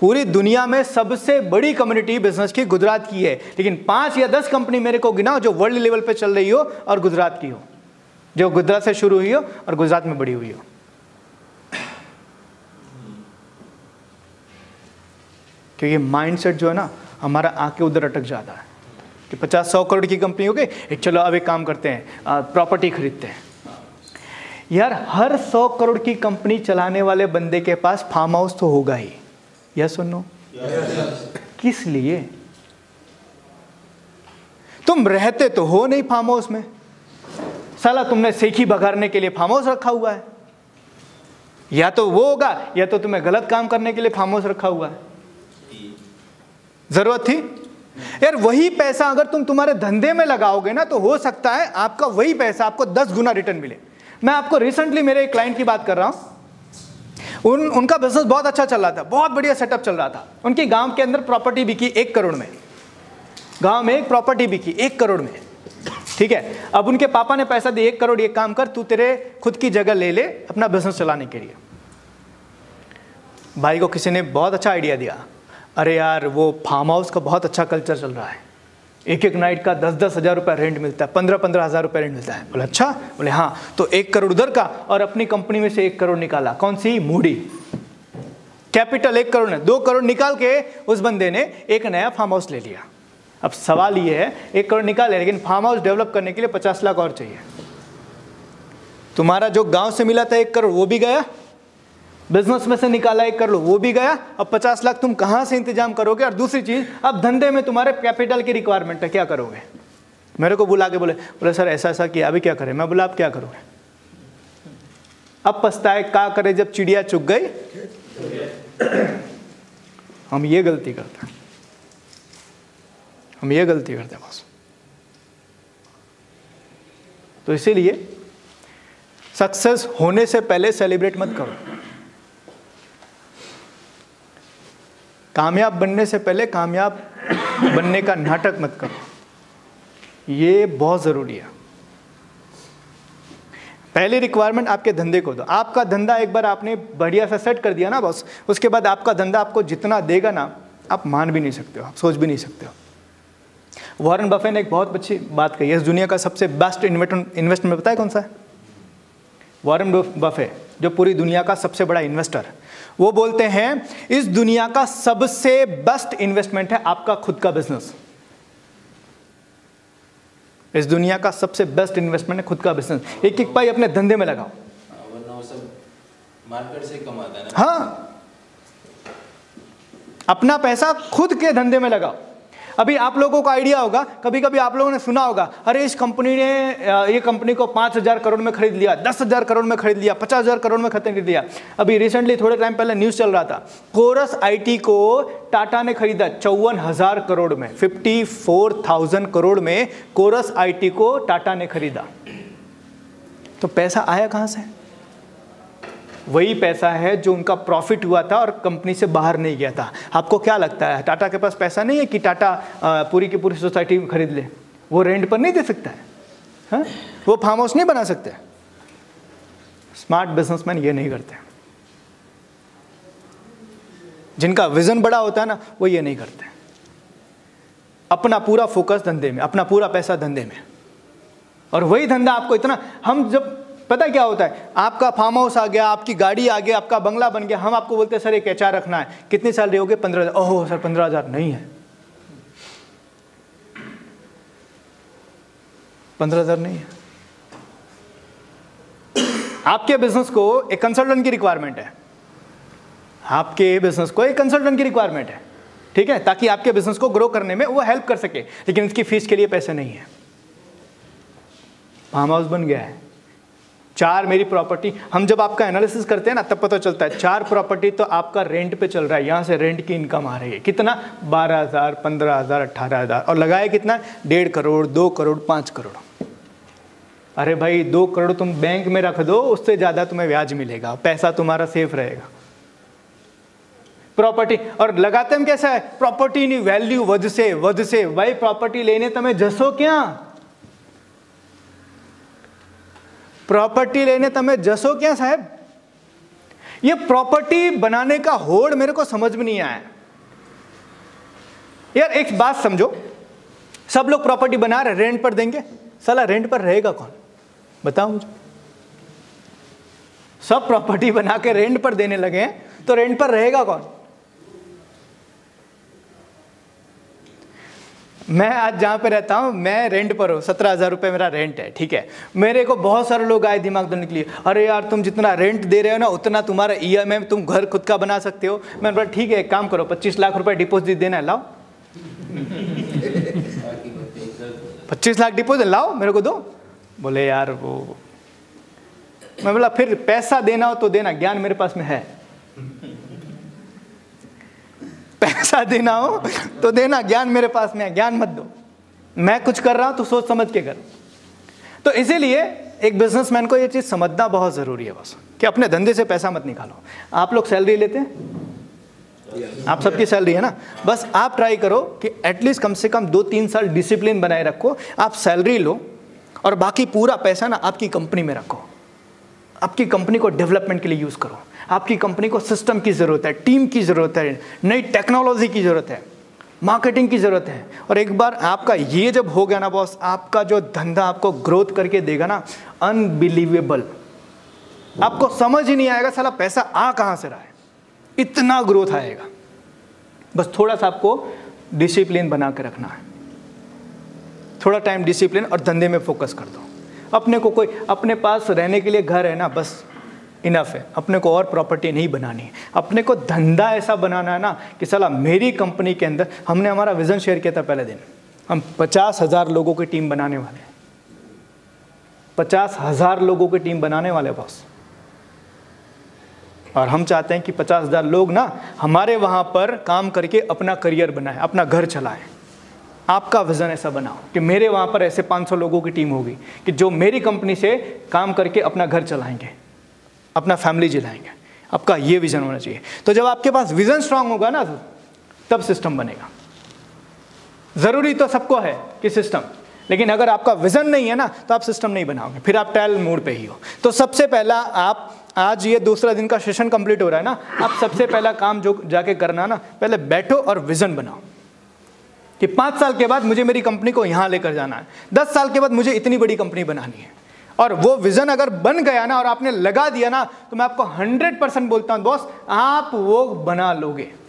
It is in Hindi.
पूरी दुनिया में सबसे बड़ी कम्युनिटी बिजनेस की गुजरात की है, लेकिन 5 या 10 कंपनी मेरे को गिनाओ जो वर्ल्ड लेवल पे चल रही हो और गुजरात की हो, जो गुजरात से शुरू हुई हो और गुजरात में बड़ी हुई हो। क्योंकि माइंडसेट जो है ना हमारा आके उधर अटक जाता है कि 50-100 करोड़ की कंपनी हो गई, चलो अब एक काम करते हैं, प्रॉपर्टी खरीदते हैं। यार हर 100 करोड़ की कंपनी चलाने वाले बंदे के पास फार्म हाउस तो होगा ही, यस और नो? किस लिए? तुम रहते तो हो नहीं फार्म हाउस में, साला तुमने सेखी बघारने के लिए फार्म हाउस रखा हुआ है, या तो वो होगा या तो तुम्हें गलत काम करने के लिए फार्म हाउस रखा हुआ है। जरूरत थी? यार वही पैसा अगर तुम तुम्हारे धंधे में लगाओगे ना तो हो सकता है आपका वही पैसा आपको 10 गुना रिटर्न मिले। मैं आपको रिसेंटली मेरे एक क्लाइंट की बात कर रहा हूं, उनका बिजनेस बहुत अच्छा चल रहा था, बहुत बढ़िया सेटअप चल रहा था। उनकी गांव के अंदर प्रॉपर्टी बिकी 1 करोड़ में, गांव में एक प्रॉपर्टी बिकी 1 करोड़ में, ठीक है। अब उनके पापा ने पैसा दिया, 1 करोड़ ये काम कर, तू तेरे खुद की जगह ले ले अपना बिजनेस चलाने के लिए। भाई को किसी ने बहुत अच्छा आइडिया दिया, अरे यार वो फार्म हाउस का बहुत अच्छा कल्चर चल रहा है, एक नाइट का 10-10 हज़ार रुपये रेंट मिलता है, 15-15 हज़ार रुपये रेंट मिलता है। बोले अच्छा? बोले हाँ। तो 1 करोड़ उधर का और अपनी कंपनी में से 1 करोड़ निकाला। कौन सी? मूडी कैपिटल 1 करोड़ ने 2 करोड़ निकाल के उस बंदे ने एक नया फार्म हाउस ले लिया। अब सवाल ये है 1 करोड़ निकाले, लेकिन फार्म हाउस डेवलप करने के लिए 50 लाख और चाहिए। तुम्हारा जो गांव से मिला था 1 करोड़ वो भी गया, बिजनेस में से निकाला 1 करोड़ वो भी गया। अब 50 लाख तुम कहां से इंतजाम करोगे? और दूसरी चीज, अब धंधे में तुम्हारे कैपिटल की रिक्वायरमेंट है, क्या करोगे? मेरे को बुला के बोले सर ऐसा ऐसा किया, अभी क्या करें? मैं बोला आप क्या करोगे? अब पछताए क्या करे जब चिड़िया चुग गई। हम ये गलती करते हैं, हम ये गलती करते हैं बस। तो इसीलिए सक्सेस होने से पहले सेलिब्रेट मत करो, कामयाब बनने से पहले कामयाब बनने का नाटक मत करो, ये बहुत ज़रूरी है। पहली रिक्वायरमेंट आपके धंधे को दो। आपका धंधा एक बार आपने बढ़िया सा सेट कर दिया ना बस, उसके बाद आपका धंधा आपको जितना देगा ना आप मान भी नहीं सकते हो, आप सोच भी नहीं सकते हो। वॉरेन बफे ने एक बहुत अच्छी बात कही है, इस दुनिया का सबसे बेस्ट इन्वेस्टमेंट पता है कौन सा है? वॉरेन बफे जो पूरी दुनिया का सबसे बड़ा इन्वेस्टर, वो बोलते हैं इस दुनिया का सबसे बेस्ट इन्वेस्टमेंट है आपका खुद का बिजनेस। इस दुनिया का सबसे बेस्ट इन्वेस्टमेंट है खुद का बिजनेस। एक एक पाई अपने धंधे में लगाओ, वरना वो सब मार्केट से कमाता है ना। हाँ, अपना पैसा खुद के धंधे में लगाओ। अभी आप लोगों को आइडिया होगा, कभी कभी आप लोगों ने सुना होगा, अरे इस कंपनी ने ये कंपनी को 5,000 करोड़ में खरीद लिया, 10,000 करोड़ में खरीद लिया, 50,000 करोड़ में खरीद लिया। अभी रिसेंटली थोड़े टाइम पहले न्यूज़ चल रहा था, कोरस आईटी को टाटा ने खरीदा 54,000 करोड़ में, 54,000 करोड़ में कोरस आईटी को टाटा ने खरीदा। तो पैसा आया कहाँ से? वही पैसा है जो उनका प्रॉफिट हुआ था और कंपनी से बाहर नहीं गया था। आपको क्या लगता है टाटा के पास पैसा नहीं है कि टाटा पूरी की पूरी सोसाइटी खरीद ले? वो रेंट पर नहीं दे सकता है, हाँ? वो फार्म हाउस नहीं बना सकते। स्मार्ट बिजनेसमैन ये नहीं करते, जिनका विजन बड़ा होता है ना वो ये नहीं करते। अपना पूरा फोकस धंधे में, अपना पूरा पैसा धंधे में, और वही धंधा आपको इतना, हम जब पता क्या होता है, आपका फार्म हाउस आ गया, आपकी गाड़ी आ गया, आपका बंगला बन गया, हम आपको बोलते हैं सर एक एचआर रखना है, कितनी सैलरी होगी? 15,000। ओह सर 15,000 नहीं है, 15,000 नहीं है। आपके बिजनेस को एक कंसल्टेंट की रिक्वायरमेंट है, आपके बिजनेस को एक कंसल्टेंट की रिक्वायरमेंट है, ठीक है, ताकि आपके बिजनेस को ग्रो करने में वो हेल्प कर सके, लेकिन इसकी फीस के लिए पैसे नहीं है। फार्म हाउस बन गया है, 4 मेरी प्रॉपर्टी, हम जब आपका एनालिसिस करते हैं ना तब पता चलता है 4 प्रॉपर्टी तो आपका रेंट पे चल रहा है, यहाँ से रेंट की इनकम आ रही है। कितना? 12,000, 15,000, 18,000, और लगाया कितना? 1.5 करोड़, 2 करोड़, 5 करोड़। अरे भाई 2 करोड़ तुम बैंक में रख दो, उससे ज़्यादा तुम्हें ब्याज मिलेगा, पैसा तुम्हारा सेफ रहेगा। प्रॉपर्टी, और लगाते हम कैसा है, प्रॉपर्टी ની વેલ્યુ વધશે। भाई प्रॉपर्टी लेने તમે જશો ક્યાં? प्रॉपर्टी लेने તમે જશો ક્યાં સાહેબ? ये प्रॉपर्टी बनाने का होड़ मेरे को समझ में नहीं आया यार। एक बात समझो, सब लोग प्रॉपर्टी बना रहे, रेंट पर देंगे, साला रेंट पर रहेगा कौन? बताओ मुझे। सब प्रॉपर्टी बना के रेंट पर देने लगे हैं तो रेंट पर रहेगा कौन? मैं आज जहां पे रहता हूं, मैं रेंट पर हूं, 17,000 रुपये मेरा रेंट है, ठीक है। मेरे को बहुत सारे लोग आए दिमाग देने के लिए, अरे यार तुम जितना रेंट दे रहे हो ना उतना तुम्हारा EMI में तुम घर खुद का बना सकते हो। मैंने बोला ठीक है, एक काम करो, 25 लाख रुपए डिपॉजिट देना है, लाओ 25 लाख डिपॉजिट लाओ, मेरे को दो। बोले यार वो, मैं बोला फिर पैसा देना हो तो देना, ज्ञान मेरे पास में है। पैसा देना हो तो देना, ज्ञान मेरे पास में है, ज्ञान मत दो। मैं कुछ कर रहा हूं तो सोच समझ के कर। तो इसीलिए एक बिजनेसमैन को ये चीज समझना बहुत जरूरी है बस, कि अपने धंधे से पैसा मत निकालो। आप लोग सैलरी लेते हैं, आप सबकी सैलरी है ना, बस आप ट्राई करो कि एटलीस्ट कम से कम 2-3 साल डिसिप्लिन बनाए रखो। आप सैलरी लो और बाकी पूरा पैसा ना आपकी कंपनी में रखो, आपकी कंपनी को डेवलपमेंट के लिए यूज करो। आपकी कंपनी को सिस्टम की जरूरत है, टीम की जरूरत है, नई टेक्नोलॉजी की जरूरत है, मार्केटिंग की जरूरत है। और एक बार आपका ये जब हो गया ना बॉस, आपका जो धंधा आपको ग्रोथ करके देगा ना, अनबिलीवेबल। आपको समझ ही नहीं आएगा साला पैसा आ कहां से रहा है, इतना ग्रोथ आएगा। बस थोड़ा सा आपको डिसिप्लिन बना के रखना है, थोड़ा टाइम डिसिप्लिन और धंधे में फोकस कर दो। अपने को कोई, अपने पास रहने के लिए घर है ना, बस इनफ है। अपने को और प्रॉपर्टी नहीं बनानी है। अपने को धंधा ऐसा बनाना है ना कि साला मेरी कंपनी के अंदर, हमने हमारा विजन शेयर किया था पहले दिन, हम 50,000 लोगों की टीम बनाने वाले हैं। 50,000 लोगों की टीम बनाने वाले बॉस। और हम चाहते हैं कि 50,000 लोग ना हमारे वहाँ पर काम करके अपना करियर बनाएं, अपना घर चलाएं। आपका विजन ऐसा बनाओ कि मेरे वहाँ पर ऐसे 500 लोगों की टीम होगी कि जो मेरी कंपनी से काम करके अपना घर चलाएंगे, अपना फैमिली जिलाएंगे। आपका ये विजन होना चाहिए। तो जब आपके पास विजन स्ट्रांग होगा ना, तब सिस्टम बनेगा। जरूरी तो सबको है कि सिस्टम, लेकिन अगर आपका विजन नहीं है ना तो आप सिस्टम नहीं बनाओगे, फिर आप ट्रायल मोड पे ही हो। तो सबसे पहला, आप आज ये दूसरा दिन का सेशन कंप्लीट हो रहा है ना, आप सबसे पहला काम जो जाके करना ना, पहले बैठो और विजन बनाओ कि 5 साल के बाद मुझे मेरी कंपनी को यहाँ लेकर जाना है, 10 साल के बाद मुझे इतनी बड़ी कंपनी बनानी है। और वो विजन अगर बन गया ना और आपने लगा दिया ना, तो मैं आपको 100% बोलता हूं बॉस, आप वो बना लोगे।